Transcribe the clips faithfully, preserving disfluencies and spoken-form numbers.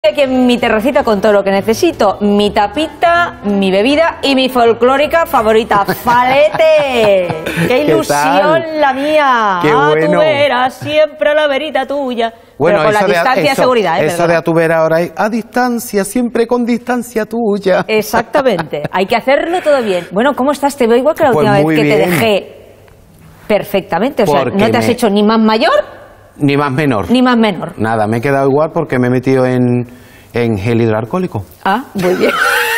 Aquí en mi terracita con todo lo que necesito, mi tapita, mi bebida y mi folclórica favorita, Falete. ¡Qué ilusión ¿Qué la mía! ¡Qué a bueno! tu vera, siempre la verita tuya. Bueno, pero con la de, distancia eso, de seguridad, ¿eh? Eso de a tu vera ahora es a distancia, siempre con distancia tuya. Exactamente, hay que hacerlo todo bien. Bueno, ¿cómo estás? Te veo igual que la pues última vez que bien. te dejé perfectamente. O sea, Porque no te has me... hecho ni más mayor... Ni más menor. Ni más menor. Nada, me he quedado igual porque me he metido en, en gel hidroalcohólico. Ah, muy bien.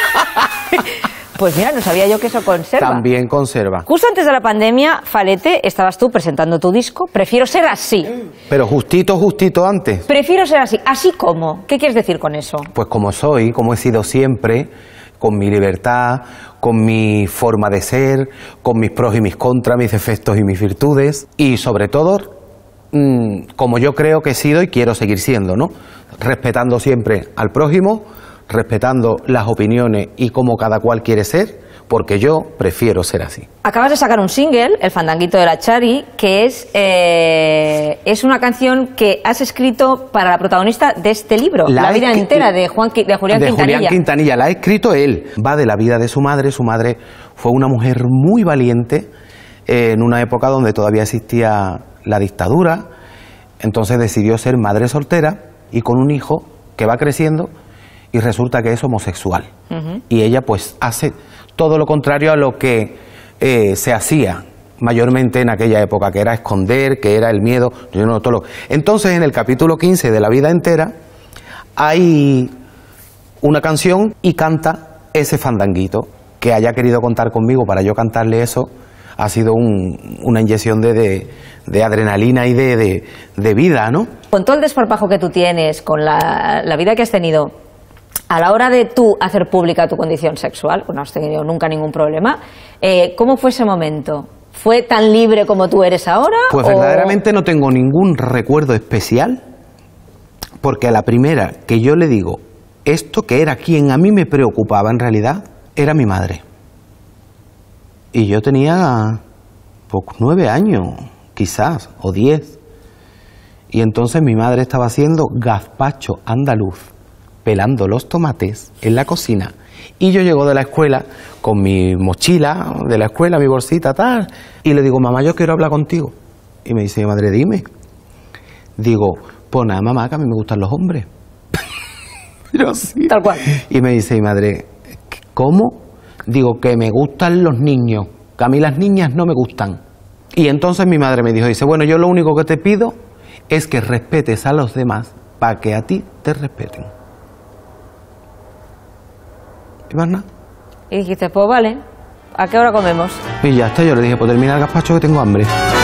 Pues mira, no sabía yo que eso conserva. También conserva. Justo antes de la pandemia, Falete, estabas tú presentando tu disco. Prefiero ser así. Pero justito, justito antes. Prefiero ser así. ¿Así cómo? ¿Qué quieres decir con eso? Pues como soy, como he sido siempre, con mi libertad, con mi forma de ser, con mis pros y mis contras, mis defectos y mis virtudes. Y sobre todo, mmm, como yo creo que he sido y quiero seguir siendo, ¿no? Respetando siempre al prójimo, respetando las opiniones y cómo cada cual quiere ser, porque yo prefiero ser así. Acabas de sacar un single, El Fandanguito de la Chari, que es, eh, es una canción que has escrito para la protagonista de este libro, La, la vida entera, de, Juan, de Julián de Quintanilla. Julián Quintanilla, la ha escrito él. Va de la vida de su madre. Su madre fue una mujer muy valiente eh, en una época donde todavía existía la dictadura. Entonces decidió ser madre soltera y con un hijo que va creciendo y resulta que es homosexual. Uh-huh. Y ella pues hace todo lo contrario a lo que eh, se hacía mayormente en aquella época, que era esconder, que era el miedo. Yo no, todo lo... Entonces en el capítulo quince de La vida entera hay una canción y canta ese fandanguito. Que haya querido contar conmigo para yo cantarle eso ha sido un, una inyección de, de, de adrenalina y de, de, de vida, ¿no? Con todo el desparpajo que tú tienes, con la, la vida que has tenido, a la hora de tú hacer pública tu condición sexual, pues no has tenido nunca ningún problema, eh, ¿cómo fue ese momento? ¿Fue tan libre como tú eres ahora? Pues o... verdaderamente no tengo ningún recuerdo especial, porque a la primera que yo le digo esto, que era quien a mí me preocupaba en realidad, era mi madre. Y yo tenía pues, nueve años, quizás, o diez. Y entonces mi madre estaba haciendo gazpacho andaluz, pelando los tomates en la cocina. Y yo llego de la escuela con mi mochila de la escuela, mi bolsita, tal. Y le digo, mamá, yo quiero hablar contigo. Y me dice mi madre, dime. Digo, pues nada, mamá, que a mí me gustan los hombres. Pero sí. Tal cual. Y me dice mi madre, ¿cómo? Digo, que me gustan los niños, que a mí las niñas no me gustan. Y entonces mi madre me dijo, dice, bueno, yo lo único que te pido es que respetes a los demás para que a ti te respeten. ¿Y más nada? Y dijiste, pues vale, ¿a qué hora comemos? Y ya está, yo le dije, pues termina el gazpacho que tengo hambre.